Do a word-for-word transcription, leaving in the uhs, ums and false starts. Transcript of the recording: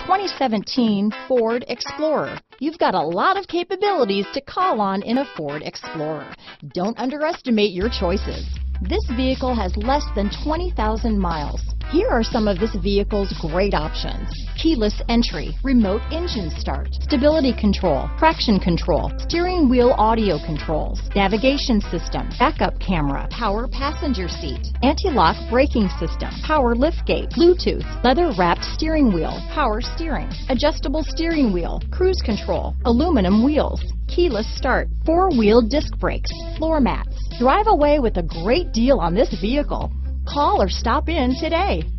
twenty seventeen Ford Explorer. You've got a lot of capabilities to call on in a Ford Explorer. Don't underestimate your choices. This vehicle has less than twenty thousand miles. Here are some of this vehicle's great options: keyless entry, remote engine start, stability control, traction control, steering wheel audio controls, navigation system, backup camera, power passenger seat, anti-lock braking system, power liftgate, Bluetooth, leather-wrapped steering wheel, power steering, adjustable steering wheel, cruise control, aluminum wheels, keyless start, four-wheel disc brakes, floor mats. Drive away with a great deal on this vehicle. Call or stop in today.